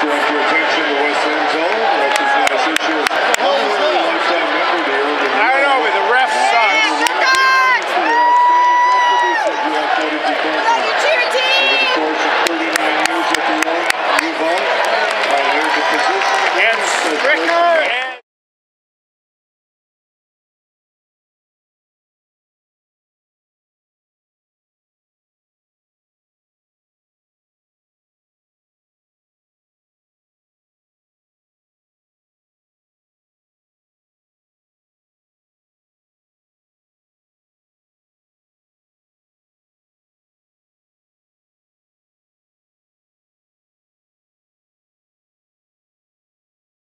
brought to attention the West End Zone. Recognize issue. Honorary lifetime member there. I don't know, but the ref sucks. For their outstanding contributions throughout 42 tournaments.